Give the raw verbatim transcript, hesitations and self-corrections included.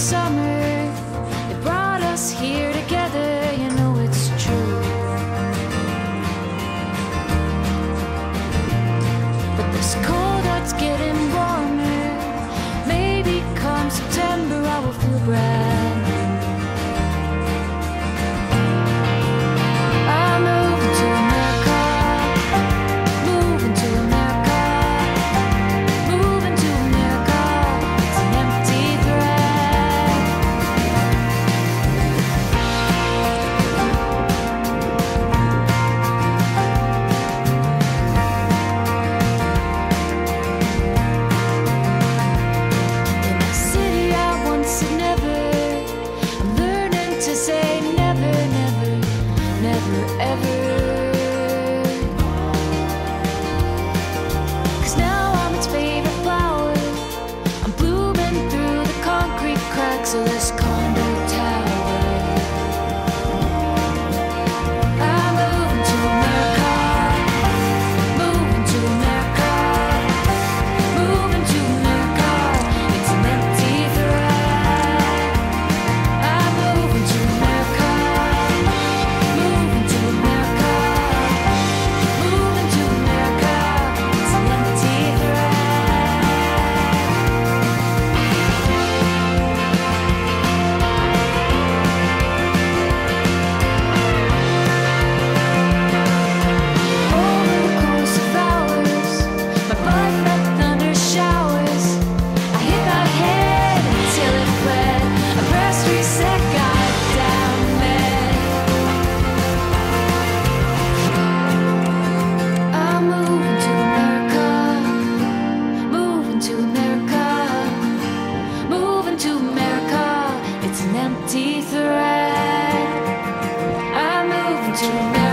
summer that brought us here together, you know it's true. But this cold heart's getting warmer. Maybe come September I will feel brand new. I'm moving to America, moving to America, moving to America. It's an empty threat. In the city I once said never, I'm learning to say never, never, never ever. 'Cause now I'm its favorite flower. I'm blooming through the concrete cracks of this condo tower. I'm moving to America, moving to America, moving to America. It's an empty threat. I'm moving to America, moving to America, moving to America. It's an empty threat. Over the course of hours, my blood met thunder showers. I hit my head until it bled. I pressed reset, got down mad. I'm moving to America, moving to America, moving to America. It's an empty threat. I'm moving to America.